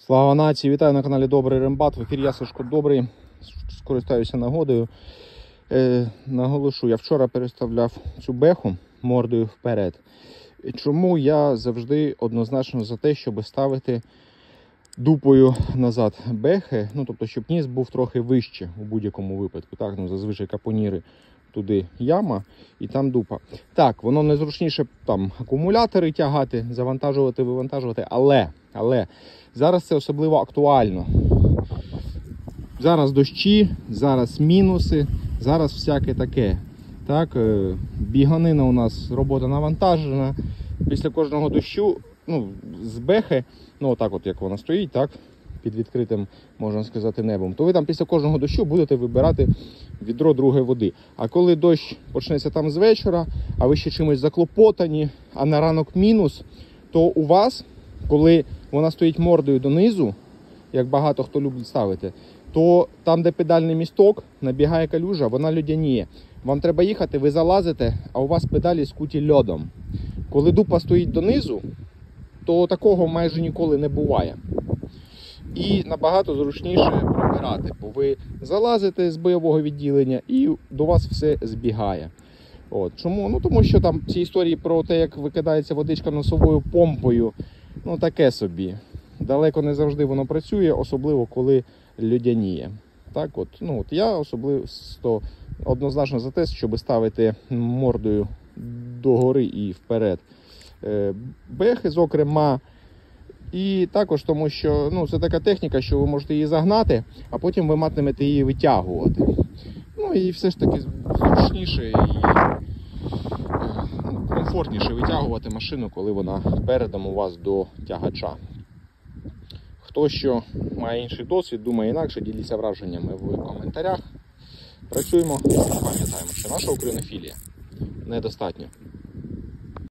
Слава нації! Вітаю на каналі Добрий Рембат. В ефірі я, Сашко Добрий. Скористаюся нагодою. Наголошу, я вчора переставляв цю беху мордою вперед. Чому я завжди однозначно за те, щоб ставити дупою назад бехи, тобто, щоб ніс був трохи вище у будь-якому випадку. Так, зазвичай капоніри туди яма і там дупа. Так, воно незручніше там акумулятори тягати, завантажувати, вивантажувати, але зараз це особливо актуально. Зараз дощі, зараз мінуси, зараз всяке таке. Так, біганина у нас, робота навантажена. Після кожного дощу, з бехи, отак от як вона стоїть, так, під відкритим, можна сказати, небом, то ви там після кожного дощу будете вибирати відро другої води. А коли дощ почнеться там з вечора, а ви ще чимось заклопотані, а на ранок мінус, то у вас, коли вона стоїть мордою донизу, як багато хто любить ставити, то там, де педальний місток, набігає калюжа, вона льодяніє. Вам треба їхати, ви залазите, а у вас педалі скуті льодом. Коли дупа стоїть донизу, то такого майже ніколи не буває. І набагато зручніше пробирати, бо ви залазите з бойового відділення і до вас все збігає. Чому? Тому що там ці історії про те, як викидається водичка носовою помпою, таке собі. Далеко не завжди воно працює, особливо коли льодяніє. Так я особливо однозначно за те, щоб ставити мордою догори і вперед бехи, зокрема. І також тому, що це така техніка, що ви можете її загнати, а потім ви матимете її витягувати. І все ж таки зручніше і комфортніше витягувати машину, коли вона передом у вас до тягача. Хто що має інший досвід, думає інакше, діліться враженнями в коментарях. Працюємо, пам'ятаємо, що наша українофілія недостатньо.